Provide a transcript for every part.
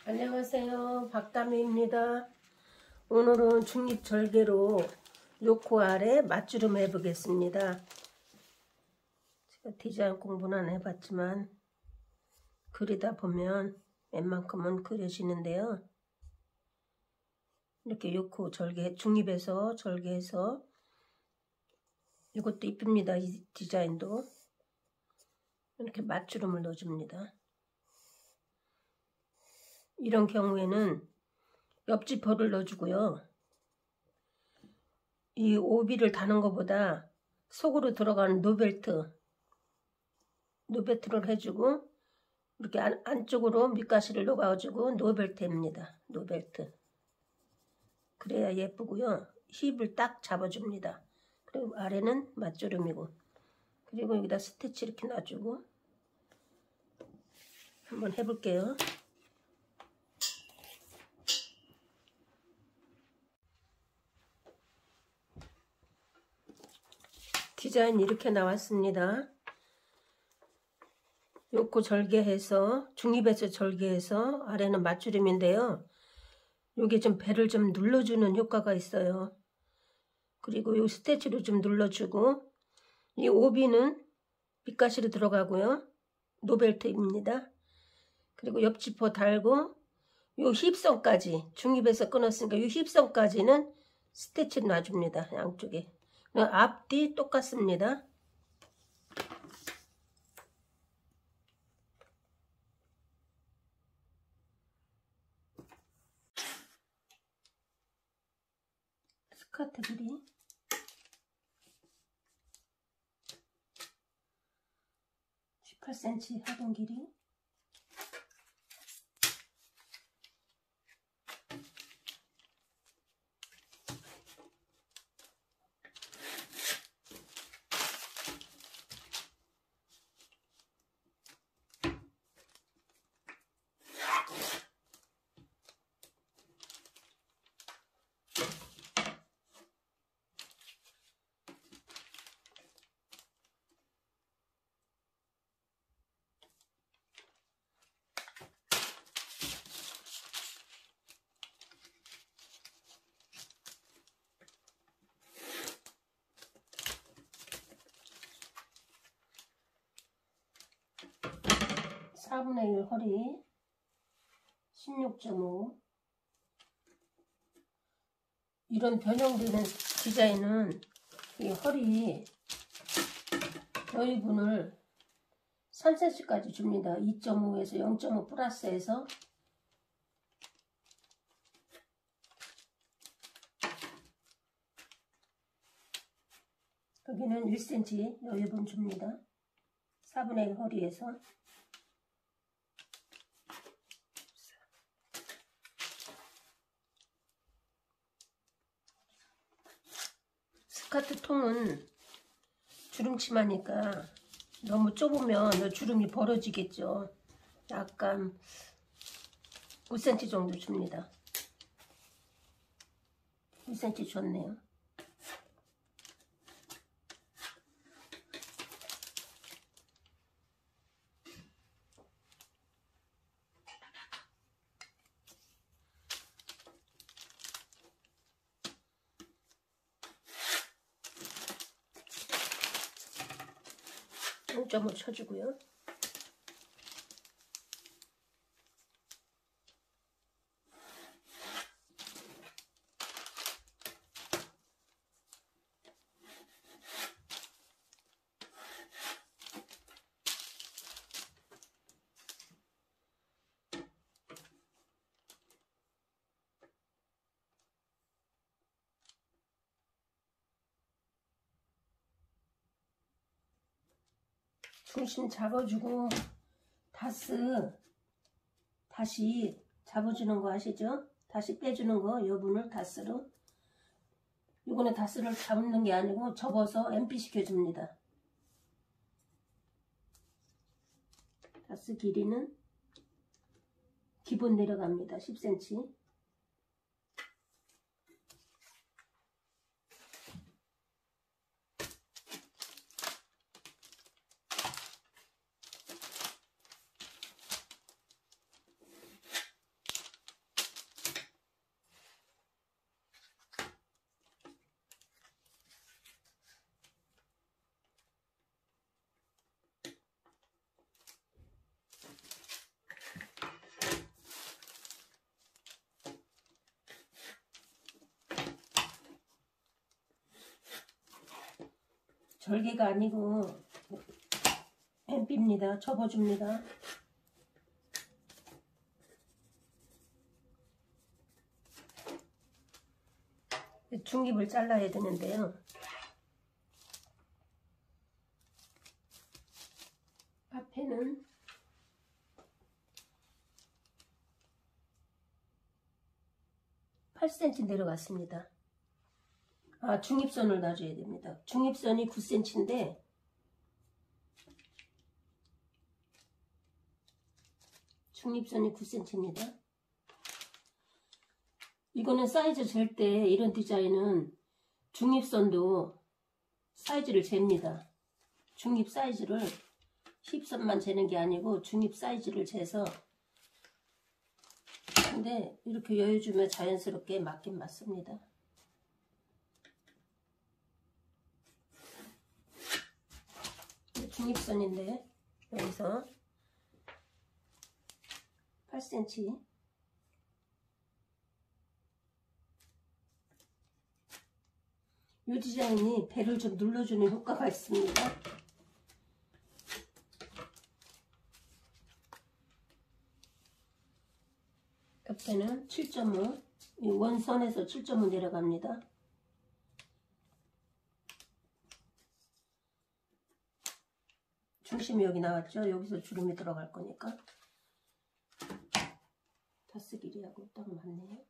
안녕하세요. 박다미입니다. 오늘은 중립절개로 요코 아래 맞주름 해보겠습니다. 제가 디자인 공부는 안 해봤지만 그리다 보면 웬만큼은 그려지는데요. 이렇게 요코 절개, 중립에서 절개해서 이것도 이쁩니다. 이 디자인도 이렇게 맞주름을 넣어줍니다. 이런 경우에는 옆지퍼를 넣어주고요. 이 오비를 다는 것보다 속으로 들어가는 노벨트를 해주고 이렇게 안쪽으로 밑가시를 녹아가지고 노벨트입니다. 노벨트. 그래야 예쁘고요. 힙을 딱 잡아줍니다. 그리고 아래는 맞주름이고 그리고 여기다 스티치 이렇게 놔주고 한번 해볼게요. 디자인 이렇게 나왔습니다. 요코 절개해서 중립에서 절개해서 아래는 맞주름인데요. 요게 좀 배를 좀 눌러주는 효과가 있어요. 그리고 요 스티치로 좀 눌러주고 이 오비는 밑가시로 들어가고요. 노벨트입니다. 그리고 옆지퍼 달고 요 힙선까지 중립에서 끊었으니까 요 힙선까지는 스티치를 놔줍니다. 양쪽에. 앞뒤 똑같습니다. 스커트 길이 18cm 하동 길이 (4분의 1) 허리 16.5 이런 변형되는 디자인은 이 허리 여유분을 3cm까지 줍니다. 2.5에서 0.5 플러스해서 여기는 1cm 여유분 줍니다. 4분의 1 허리에서 스커트 통은 주름치마니까 너무 좁으면 주름이 벌어지겠죠. 약간 5cm 정도 줍니다. 5cm 줬네요. .5 쳐주고요. 중심 잡아주고 다시 잡아주는 거 아시죠? 다시 빼주는 거 여분을 다스로 이거는 다스를 잡는 게 아니고 접어서 MP 시켜줍니다. 다스 길이는 기본 내려갑니다. 10cm 절개가 아니고 엠비입니다. 접어줍니다. 중립을 잘라야 되는데요. 앞에는 (8cm) 내려갔습니다. 중입선을 놔줘야 됩니다. 중입선이 9cm인데 중립선이 9cm입니다. 이거는 사이즈 잴 때 이런 디자인은 중립선도 사이즈를 잽니다. 중립 사이즈를 힙선만 재는 게 아니고 중립 사이즈를 재서, 근데 이렇게 여유 주면 자연스럽게 맞긴 맞습니다. 중립선인데 여기서 8cm 이 디자인이 배를 좀 눌러주는 효과가 있습니다. 옆에는 7.5, 이 원선에서 7.5 내려갑니다. 중심이 여기 나왔죠? 여기서 주름이 들어갈 거니까. 다스 길이하고 딱 맞네요.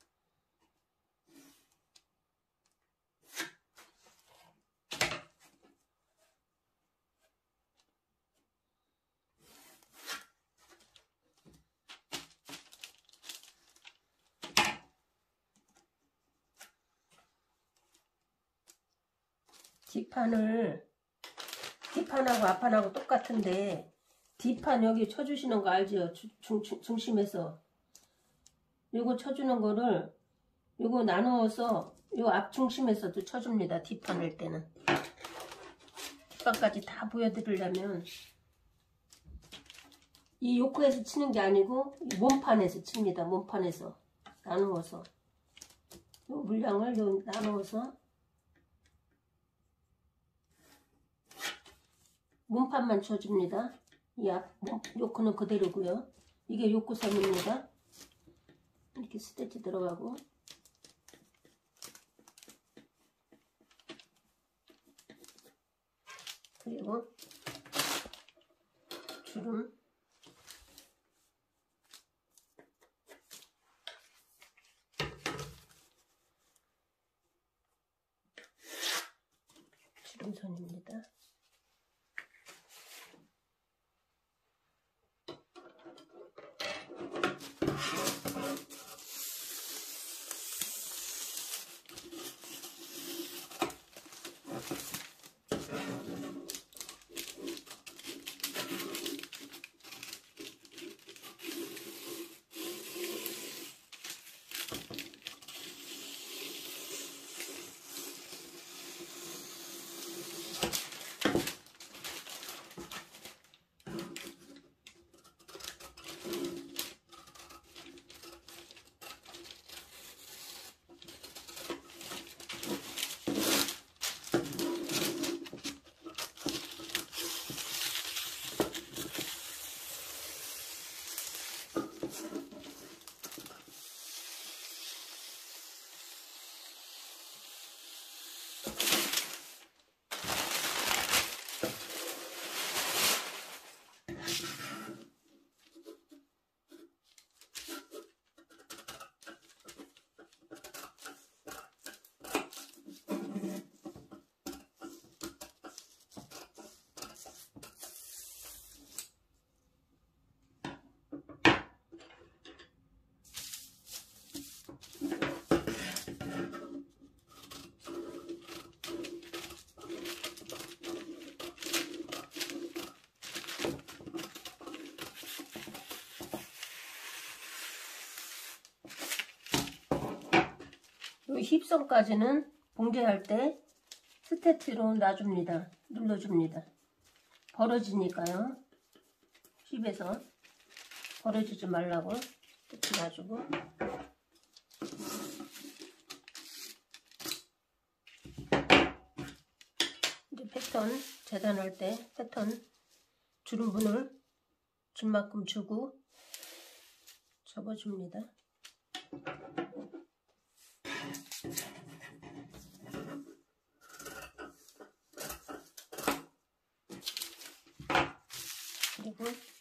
뒷판하고 앞판하고 똑같은데 뒷판 여기 쳐주시는 거 알죠? 중심에서 요거 쳐주는 거를 요거 나누어서 요 앞중심에서도 쳐줍니다. 뒷판 할 때는. 뒷판까지 다 보여드리려면 이 요코에서 치는 게 아니고 몸판에서 칩니다. 몸판에서 나누어서 요 물량을 요 나누어서 몸판만 쳐줍니다. 이 앞 요코는 그대로고요. 이게 요코선입니다. 이렇게 스티치 들어가고 그리고 주름 주름선입니다. 이 힙선까지는 봉제할 때 스테치로 놔줍니다. 눌러줍니다. 벌어지니까요. 힙에서 벌어지지 말라고 스테치 놔주고 이제 패턴 재단할 때 패턴 주름분을 줄만큼 주고 접어줍니다. 그리고